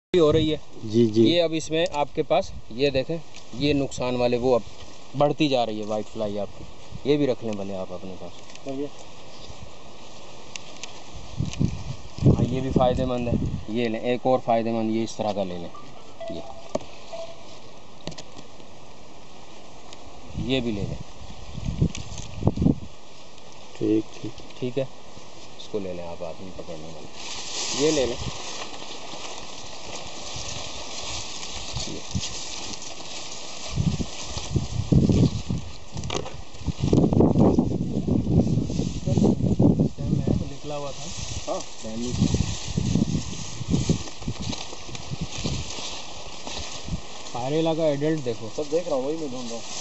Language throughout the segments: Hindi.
हो रही है जी जी। ये अब इसमें आपके पास ये देखें, ये नुकसान वाले वो अब बढ़ती जा रही है वाइट फ्लाई आपकी। ये भी रख लें भले आप अपने पास। हाँ ये भी फ़ायदेमंद है। ये लें एक और फ़ायदेमंद, ये इस तरह का ले लें। ये भी ले लें। ठीक ठीक ठीक है, इसको ले लें आप, आदमी पकड़ने वाले ये ले लें। निकला हुआ था। हाँ पायरेला का एडल्ट देखो। सब देख रहा हूँ, वही मैं ढूंढ रहा हूँ।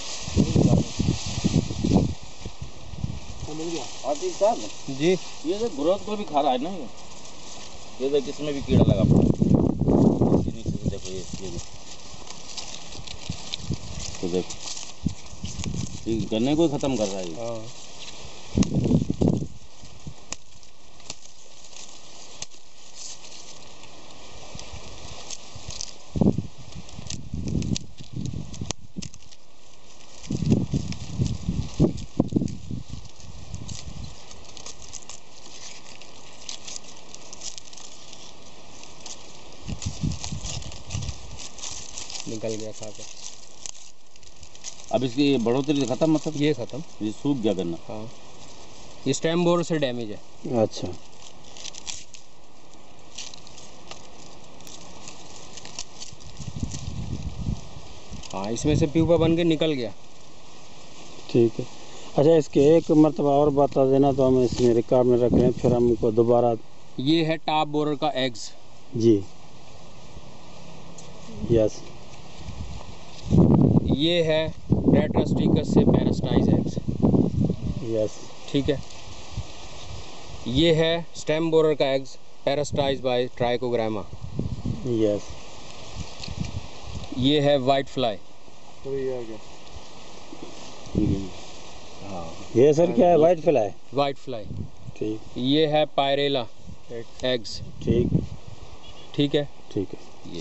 मिल गया आतिफ साहब जी। ये तो ग्रोथ को भी खा रहा है ना, ये देख इसमें भी कीड़ा लगा पड़ा। नीचे से देखो ये भी तो देखो, ये गन्ने को ख़त्म कर रहा है। हाँ निकल गया खा के। अब इसकी बढ़ोतरी खत्म, मतलब ये खत्म, ये सूख गया गन्ना। हाँ ये स्टेम बोर से डैमेज है। अच्छा हाँ इसमें से प्यूपा बन के निकल गया। ठीक है। अच्छा इसके एक मतलब और बता देना तो हम इसमें रिकॉर्ड में रख लें, फिर हमको दोबारा। ये है टॉप बोरर का एग्स जी यस। ये है रेट्रास्टिकस से पैरास्टाइज एग्स। यस ठीक है। ये है स्टेम बोरर का eggs parasitize by Trichogramma. Yes. ये है वाइट फ्लाई। तो ये आ गया। हाँ ये सर क्या है? White fly. White fly. ठीक। ये है पायरेला एग्स। ठीक ठीक है। ठीक है।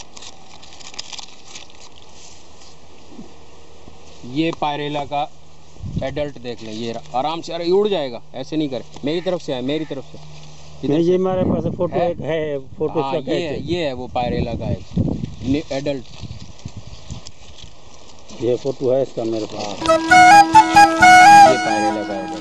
ये पायरेला का एडल्ट देख लें, ये आराम से। अरे उड़ जाएगा, ऐसे नहीं करे। मेरी तरफ से है, मेरी तरफ से। नहीं ये हमारे पास फोटो एक है, फोटो हाँ, ये है वो पायरेला का एडल्ट। ये फोटो है इसका मेरे पास। ये पायरेला का एडल्ट।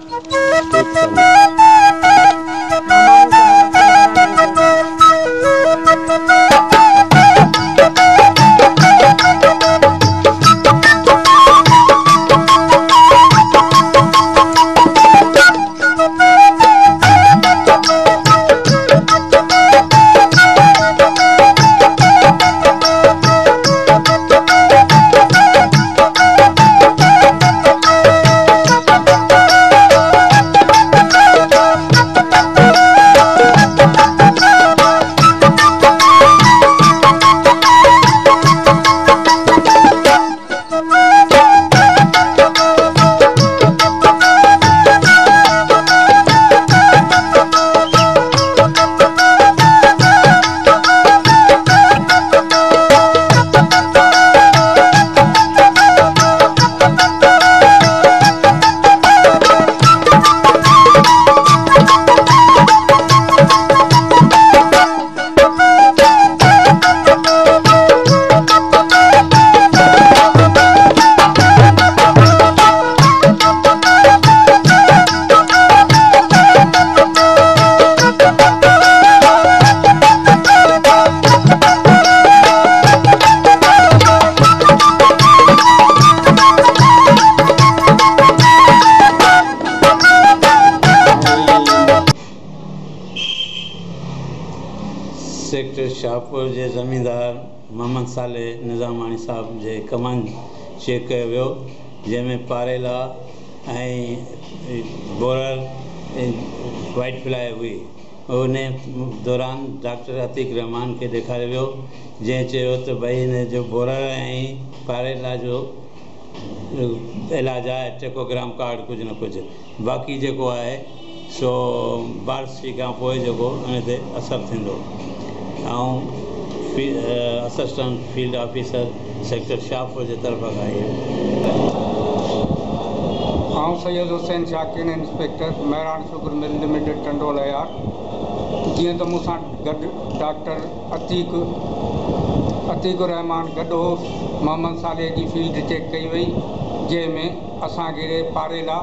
सेक्टर शाहपुर जे ज़मींदार मोहम्मद सालेह निज़ामानी साहब जे कमान चेक कयो वियो, जंहिंमें पारेला ऐं बोरर वाइट फ्लाई हुई। उन दौरान डॉक्टर अतीक रहमान खे ॾेखारियो वियो, जंहिं चयो त भई हिन जो बोरर ऐं पारेला जो इलाजु आहे टेकोग्राम कार्ड कुझु न कुझु। बाक़ी जेको आहे सो बारिश खां पोइ जेको उन ते असरु थींदो। Assistant field officer sector Shahpur जे तरफ़ खां आई सैयद हुसैन शाकिन inspector Mehran sugar mill limited टंडोल यार जीअं त मूंसां गॾु डॉक्टर अतीक रहमान गॾु हो मोहम्मद साले जी फील्ड चेक कई वई जंहिंमें असांखे पारेला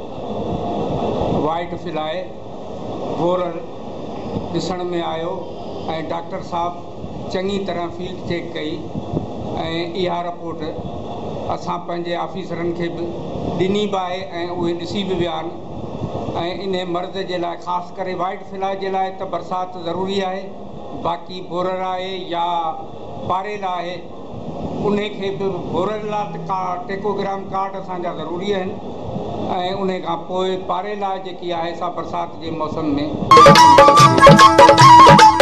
वाइट फिलाए बोरर ॾिसण में आयो ऐं डॉक्टर साहब चङी तरह फील्ड चेक कई ऐं इहा रिपोर्ट असां पंहिंजे ऑफिसरनि खे बि ॾिनी बि आहे ऐं उहे ॾिसी बि विया आहिनि ऐं इन मर्द जे लाइ ख़ासि करे वाइट फिलाए जे लाइ त बरसाति ज़रूरी आहे बाक़ी बोरर आहे या पारेला आहे उन खे बि बोरर लाइ टेकोग्राम कार्ड असांजा ज़रूरी आहिनि ऐं उन खां पोइ पारेला जेकी आहे सा बरसाति जे मौसम में